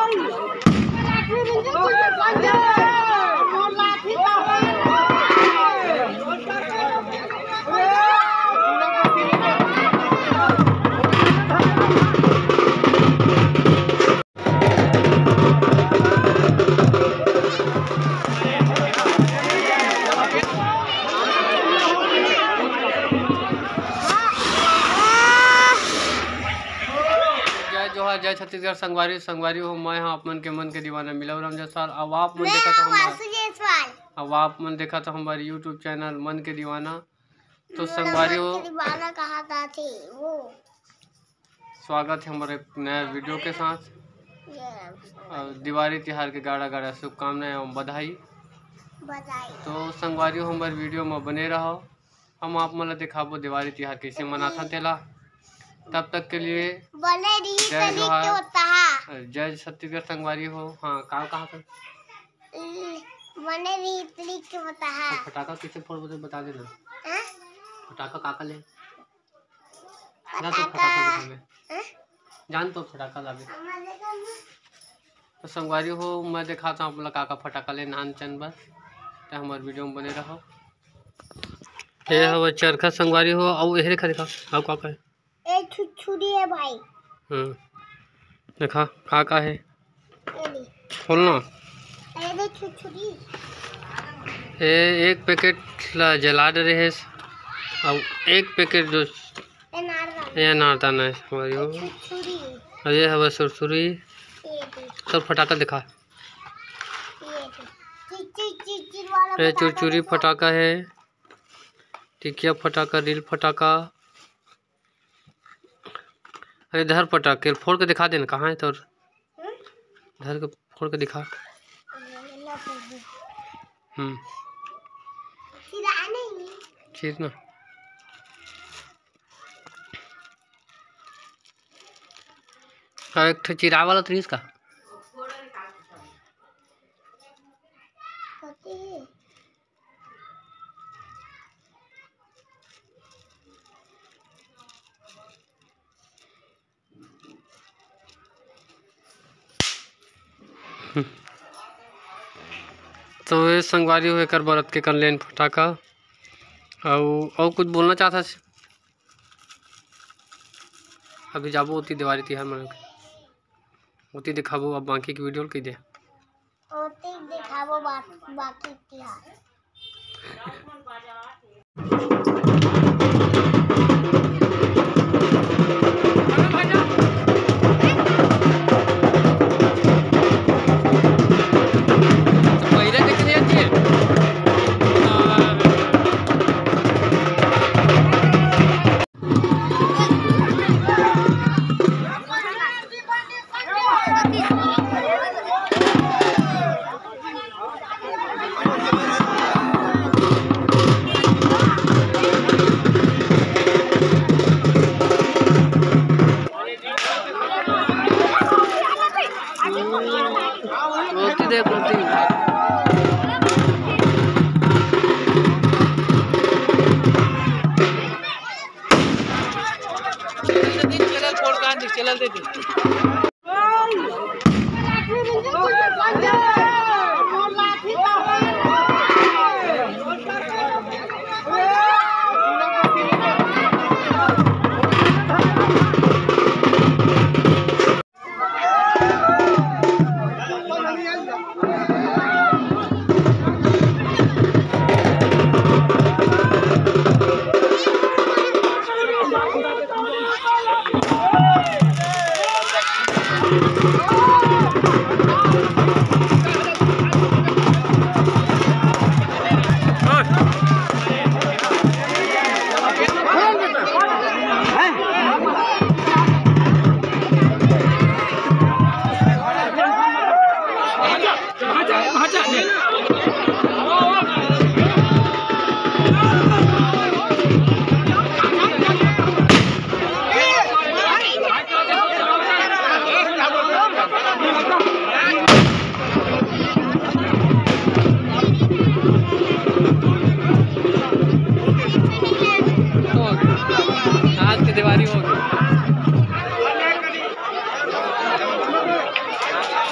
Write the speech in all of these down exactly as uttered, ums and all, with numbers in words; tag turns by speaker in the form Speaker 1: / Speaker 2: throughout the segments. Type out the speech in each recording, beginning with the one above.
Speaker 1: जय छत्तीसगढ़ संगवारी संगवारी हो मैं हाँ आप मन के मन के दीवाना मिला राम जयसवाल। अब आप मन देखा तो हमारे अब आप मन देखा तो हमारे यूट्यूब चैनल मन के दीवाना। तो संगवारी हो स्वागत है हमारे नए वीडियो के साथ। दिवाली तिहार के गाड़ा गाड़ा शुभकामनाएं एवं बधाई। तो संगवारी हो हमारे वीडियो में बने रहो। हम आप मन दिखाबो दिवाली तिहार कैसे मनाथा तेला। तब तक के लिए जय जोहार जय छत्तीसगढ़ संगवारी हो। हाँ कहाँ कहाँ पर फटाका किसे फोड़ बता बता देना। फटाका काका ले ला तो फटाका दिखा में जान तो फटाका लागे। तो संगवारी हो मैं दिखाता हूँ आप काका फटाका ले नान चंद बस। तो हमारे वीडियो में बने रहो। ये हवा चरखा संगवारी हो और यही दिखा दिखा आओ काका है
Speaker 2: एक छुरी है भाई।
Speaker 1: हम्म देखा काका है खोलना।
Speaker 2: ये छुरी
Speaker 1: ये एक पैकेट जला दे रहे और एक पैकेट जो ये नारदाना है हमारी हो। और ये हवा सुरसुरी सब फटाका दिखा। ये चुरचुरी फटाका है टिकिया फटाका रील फटाका। अरे धर पटाखे फोड़ के दिखा देना कहाँ है तो धर के फोड़ के दिखा। हम्म चीरना एक चिरा वाला त्रीस का तो ये संगवारी हुए कर बरत के कर लेन फटाका और और कुछ बोलना चाहता है। अभी जाबो उती दिवाली तिहार मन उती दिखाबो अब बाकी की वीडियो की दे
Speaker 2: उती दिखाबो बाकी तिहार।
Speaker 1: रोटी देख रोटी चल दे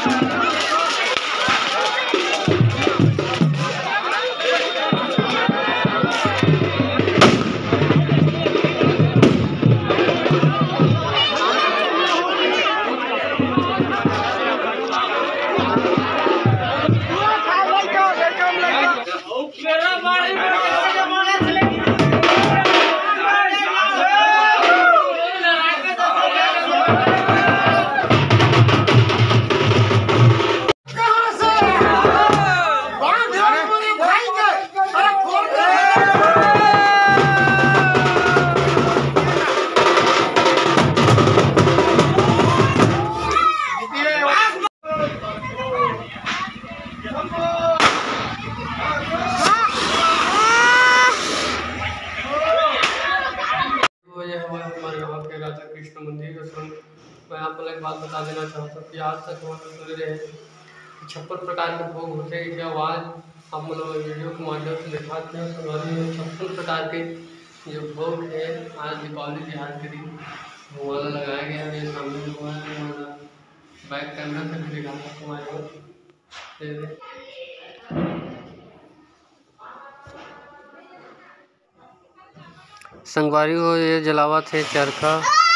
Speaker 1: राधा कृष्ण मंदिर मैं आप लोग एक बात बता देना चाहता हूँ कि आज तक हम लोग सुन रहे हैं छप्पन प्रकार के भोग होते हैं। क्या आवाज़ हम लोग वीडियो के माध्यम से दिखाते हैं। संगवारी छप्पन प्रकार के जो भोग है आज दीपावली त्योहार के दिन भगवान लगाया गया है। सामने हमारा बैक कैमरा से भी दिखाता हूँ हमारे को। संगवारी हो ये जलावत है चरखा।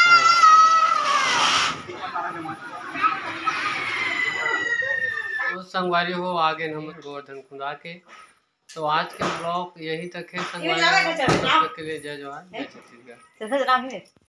Speaker 1: तो संगवारी हो आगे हम गोवर्धन खुदा के। तो आज के ब्लॉग यही तक है। संगवारी के लिए जय जवान जय छत्तीसगढ़।